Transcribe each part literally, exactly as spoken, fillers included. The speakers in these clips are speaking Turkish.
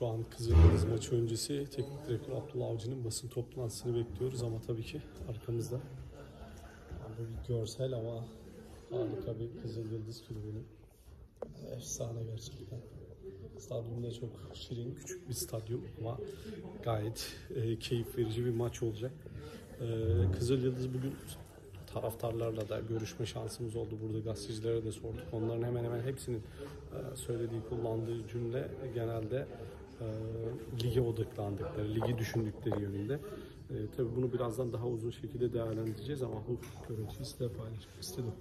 Şu an Kızılyıldız maçı öncesi teknik direktör Abdullah Avcı'nın basın toplantısını bekliyoruz ama tabii ki arkamızda bu bir görsel ama harika bir Kızılyıldız kulübünün. Efsane gerçekten. Stadyumda çok şirin, küçük bir stadyum ama gayet e, keyif verici bir maç olacak. E, Kızılyıldız bugün taraftarlarla da görüşme şansımız oldu. Burada gazetecilere de sorduk. Onların hemen hemen hepsinin e, söylediği, kullandığı cümle genelde e, lige odaklandıkları, ligi düşündükleri yönünde. E, tabii bunu birazdan daha uzun şekilde değerlendireceğiz ama bu görüntüyü size paylaşmak istedim.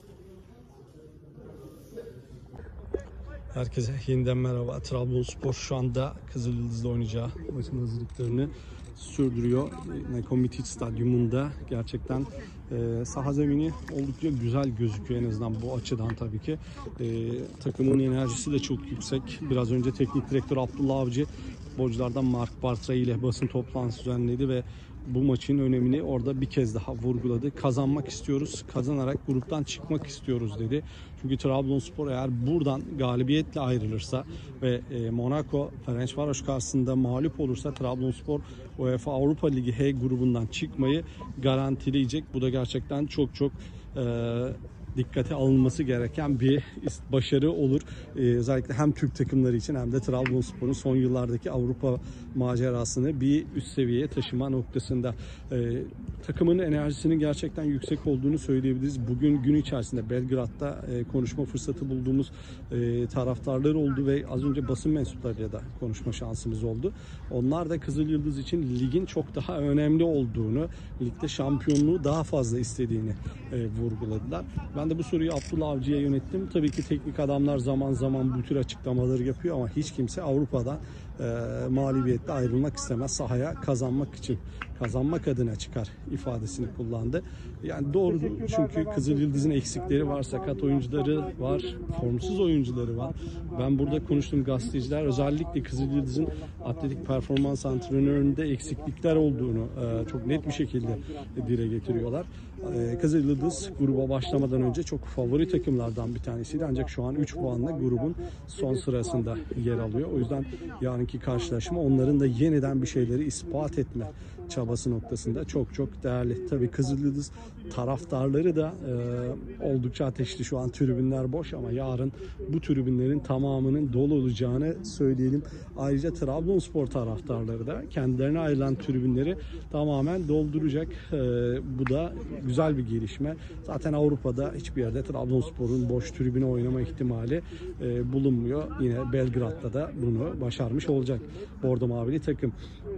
Herkese yeniden merhaba. Trabzonspor şu anda Kızılyıldız'da oynayacağı maçın hazırlıklarını sürdürüyor. Nekomitic Stadyumunda gerçekten e, saha zemini oldukça güzel gözüküyor en azından bu açıdan tabii ki. E, takımın enerjisi de çok yüksek. Biraz önce teknik direktör Abdullah Avcı futbolculardan Mark Bartra ile basın toplantısı düzenledi ve bu maçın önemini orada bir kez daha vurguladı. Kazanmak istiyoruz, kazanarak gruptan çıkmak istiyoruz dedi. Çünkü Trabzonspor eğer buradan galibiyetle ayrılırsa ve e, Monaco, Ferencvaros karşısında mağlup olursa Trabzonspor UEFA Avrupa Ligi H grubundan çıkmayı garantileyecek. Bu da gerçekten çok çok e, dikkate alınması gereken bir başarı olur. Ee, özellikle hem Türk takımları için hem de Trabzonspor'un son yıllardaki Avrupa macerasını bir üst seviyeye taşıma noktasında. Ee, takımın enerjisinin gerçekten yüksek olduğunu söyleyebiliriz. Bugün gün içerisinde Belgrad'da e, konuşma fırsatı bulduğumuz e, taraftarlar oldu ve az önce basın mensuplarıyla da konuşma şansımız oldu. Onlar da Kızılyıldız için ligin çok daha önemli olduğunu, ligde şampiyonluğu daha fazla istediğini e, vurguladılar. Ben de bu soruyu Abdullah Avcı'ya yönettim. Tabii ki teknik adamlar zaman zaman bu tür açıklamaları yapıyor ama hiç kimse Avrupa'dan e, mağlubiyetle ayrılmak istemez. Sahaya kazanmak için, kazanmak adına çıkar ifadesini kullandı. Yani doğru, çünkü Kızılyıldız'ın eksikleri var, sakat oyuncuları var, formsuz oyuncuları var. Ben burada konuştuğum gazeteciler özellikle Kızılyıldız'ın atletik performans antrenöründe eksiklikler olduğunu e, çok net bir şekilde dile getiriyorlar. E, Kızılyıldız gruba başlamadan önce çok favori takımlardan bir tanesiydi ancak şu an üç puanla grubun son sırasında yer alıyor. O yüzden yarınki karşılaşma onların da yeniden bir şeyleri ispat etme çabası noktasında çok çok değerli. Tabii Kızılyıldız taraftarları da e, oldukça ateşli. Şu an tribünler boş ama yarın bu tribünlerin tamamının dolu olacağını söyleyelim. Ayrıca Trabzonspor taraftarları da kendilerine ayrılan tribünleri tamamen dolduracak. E, bu da güzel bir gelişme. Zaten Avrupa'da hiçbir yerde Trabzonspor'un boş tribüne oynama ihtimali e, bulunmuyor. Yine Belgrad'da da bunu başarmış olacak Bordo Mavili takım.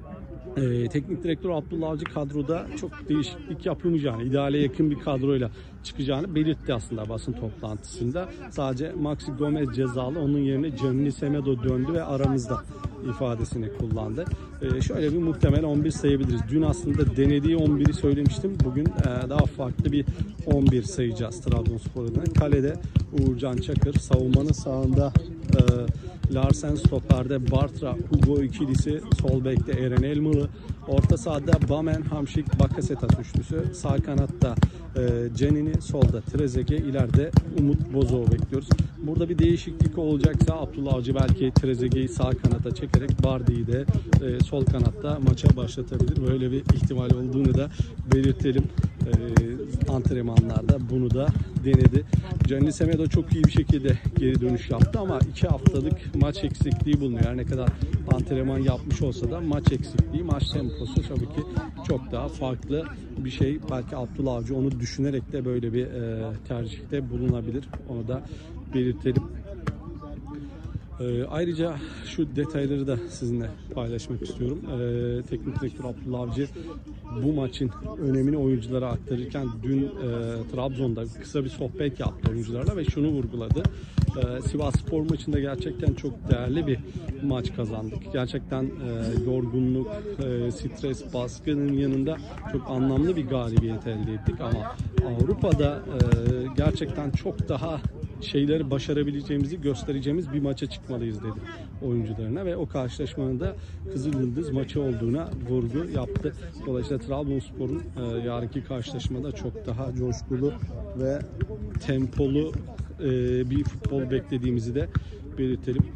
Ee, teknik direktör Abdullah Avcı kadroda çok değişiklik yapılmayacağını, ideale yakın bir kadroyla çıkacağını belirtti aslında basın toplantısında. Sadece Maxi Gomez cezalı, onun yerine Gianni Semedo döndü ve aramızda ifadesini kullandı. Ee, şöyle bir muhtemel on bir sayabiliriz. Dün aslında denediği on biri söylemiştim. Bugün e, daha farklı bir on bir sayacağız Trabzonspor adına. Kalede Uğurcan Çakır, savunmanın sağında e, Larsen, stoperde Bartra, Hugo ikilisi, sol bekte Eren Elmalı, orta sahada Bamen, Hamşik, Bakasetas üçlüsü, sağ kanatta e, Cenini, solda Trezeguet, ileride Umut Bozok'u bekliyoruz. Burada bir değişiklik olacaksa Abdullah Avcı belki Trezeguet'i sağ kanata çekerek Bardi'yi de e, sol kanatta maça başlatabilir. Böyle bir ihtimal olduğunu da belirtelim. E, antrenmanlarda bunu da denedi. Gianni Semedo çok iyi bir şekilde geri dönüş yaptı ama iki haftalık maç eksikliği bulunuyor. Her ne kadar antrenman yapmış olsa da maç eksikliği, maç temposu tabii ki çok daha farklı bir şey. Belki Abdullah Avcı onu düşünerek de böyle bir e, tercihte bulunabilir. Onu da belirtelim. E, ayrıca şu detayları da sizinle paylaşmak istiyorum. E, teknik direktör Abdullah Avcı bu maçın önemini oyunculara aktarırken dün e, Trabzon'da kısa bir sohbet yaptı oyuncularla ve şunu vurguladı. E, Sivasspor maçında gerçekten çok değerli bir maç kazandık. Gerçekten e, yorgunluk, e, stres, baskının yanında çok anlamlı bir galibiyet elde ettik ama Avrupa'da e, gerçekten çok daha şeyleri başarabileceğimizi göstereceğimiz bir maça çıkmalıyız dedi oyuncularına ve o karşılaşmanın da Kızılyıldız maçı olduğuna vurgu yaptı. Dolayısıyla Trabzonspor'un e, yarınki karşılaşmada çok daha coşkulu ve tempolu e, bir futbol beklediğimizi de belirtelim.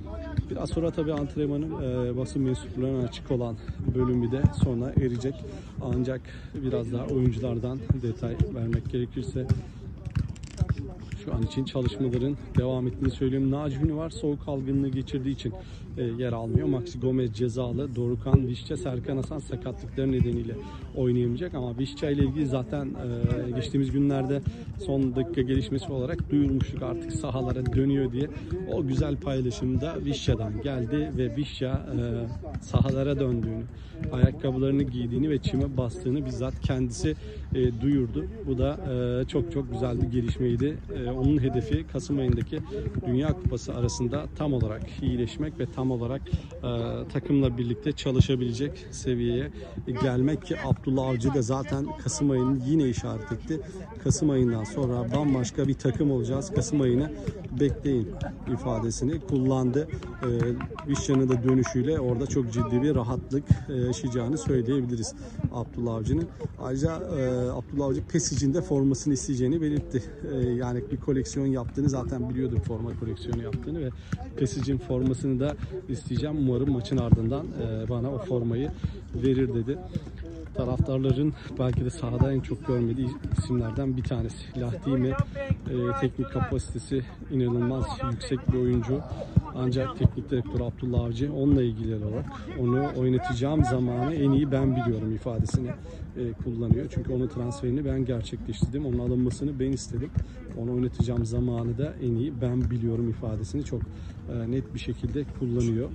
Biraz sonra tabii antrenmanın e, basın mensuplarına açık olan bölümü de sona erecek. Ancak biraz daha oyunculardan detay vermek gerekirse şu an için çalışmaların devam ettiğini söyleyeyim. Naci Ünüvar soğuk algınlığı geçirdiği için e, yer almıyor. Maxi Gomez cezalı. Dorukhan Vişça, Serkan Hasan sakatlıkları nedeniyle oynayamayacak. Ama Vişça ile ilgili zaten e, geçtiğimiz günlerde son dakika gelişmesi olarak duyurmuştuk, artık sahalara dönüyor diye. O güzel paylaşımda Vişça'dan geldi ve Vişça e, sahalara döndüğünü, ayakkabılarını giydiğini ve çime bastığını bizzat kendisi e, duyurdu. Bu da e, çok çok güzel bir gelişmeydi. E, onun hedefi Kasım ayındaki Dünya Kupası arasında tam olarak iyileşmek ve tam olarak e, takımla birlikte çalışabilecek seviyeye gelmek ki Abdullah Avcı da zaten Kasım ayını yine işaret etti. Kasım ayından sonra bambaşka bir takım olacağız. Kasım ayını bekleyin ifadesini kullandı. E, Vişça'nın da dönüşüyle orada çok ciddi bir rahatlık e, yaşayacağını söyleyebiliriz Abdullah Avcı'nın. Ayrıca e, Abdullah Avcı Pesic'in de formasını isteyeceğini belirtti. E, yani bir koleksiyon yaptığını zaten biliyorduk, forma koleksiyonu yaptığını ve Pesic'in formasını da isteyeceğim. Umarım maçın ardından e, bana o formayı verir dedi. Taraftarların belki de sahada en çok görmediği isimlerden bir tanesi. Lahdimi, e, teknik kapasitesi inanılmaz yüksek bir oyuncu. Ancak teknik direktör Abdullah Avcı onunla ilgili olarak onu oynatacağım zamanı en iyi ben biliyorum ifadesini e, kullanıyor. Çünkü onun transferini ben gerçekleştirdim. Onun alınmasını ben istedim. Onu oynatacağım zamanı da en iyi ben biliyorum ifadesini çok e, net bir şekilde kullanıyor.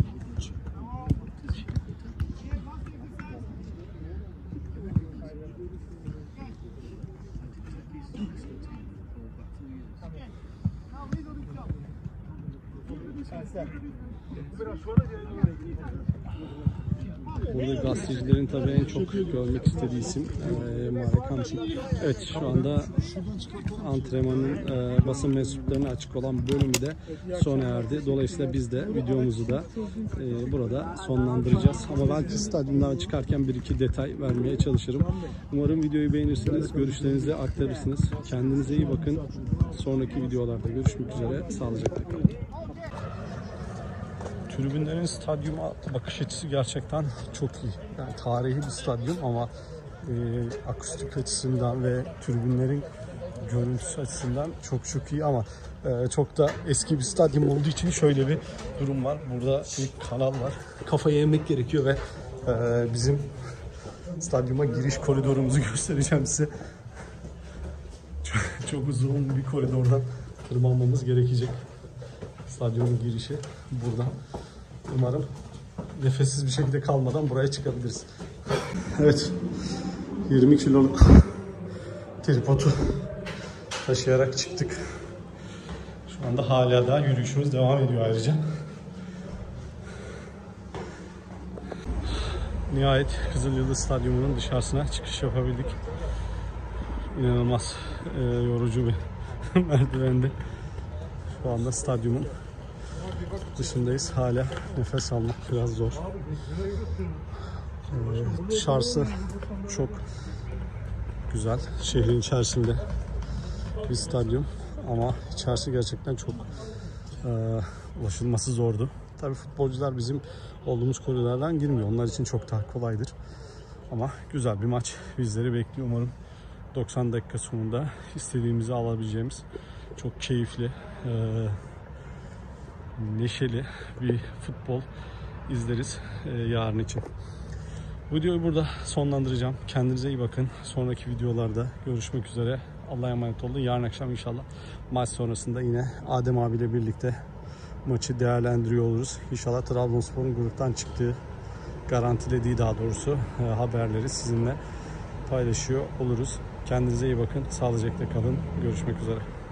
Burada gazetecilerin tabii en çok görmek istediği isim e, Marek Hamşik. Evet, şu anda antrenmanın e, basın mensuplarına açık olan bölümü de sona erdi. Dolayısıyla biz de videomuzu da e, burada sonlandıracağız. Ama belki stadyumdan çıkarken bir iki detay vermeye çalışırım. Umarım videoyu beğenirsiniz, görüşlerinizi aktarırsınız. Kendinize iyi bakın. Sonraki videolarda görüşmek üzere. Sağlıcakla kalın. Tribünlerin stadyuma bakış açısı gerçekten çok iyi. Yani tarihi bir stadyum ama e, akustik açısından ve tribünlerin görüntüsü açısından çok çok iyi ama e, çok da eski bir stadyum olduğu için şöyle bir durum var. Burada bir kanal var. Kafayı yemek gerekiyor ve e, bizim stadyuma giriş koridorumuzu göstereceğim size. Çok, çok uzun bir koridordan tırmanmamız gerekecek. Stadyumun girişi buradan. Umarım nefessiz bir şekilde kalmadan buraya çıkabiliriz. Evet, yirmi kiloluk tripodu taşıyarak çıktık. Şu anda hala daha yürüyüşümüz devam ediyor ayrıca. Nihayet Kızılyıldız Stadyumu'nun dışarısına çıkış yapabildik. İnanılmaz e, yorucu bir merdivendi. Şu anda stadyumun dışındayız. Hala nefes almak biraz zor. Ee, dışarısı çok güzel. Şehrin içerisinde bir stadyum ama içerisi gerçekten çok e, ulaşılması zordu. Tabii futbolcular bizim olduğumuz koridorlardan girmiyor. Onlar için çok daha kolaydır. Ama güzel bir maç bizleri bekliyor. Umarım doksan dakika sonunda istediğimizi alabileceğimiz çok keyifli, e, neşeli bir futbol izleriz e, yarın için. Videoyu burada sonlandıracağım. Kendinize iyi bakın. Sonraki videolarda görüşmek üzere. Allah'a emanet olun. Yarın akşam inşallah maç sonrasında yine Adem abiyle birlikte maçı değerlendiriyor oluruz. İnşallah Trabzonspor'un gruptan çıktığı, garantilediği daha doğrusu e, haberleri sizinle paylaşıyor oluruz. Kendinize iyi bakın. Sağlıcakla kalın. Görüşmek üzere.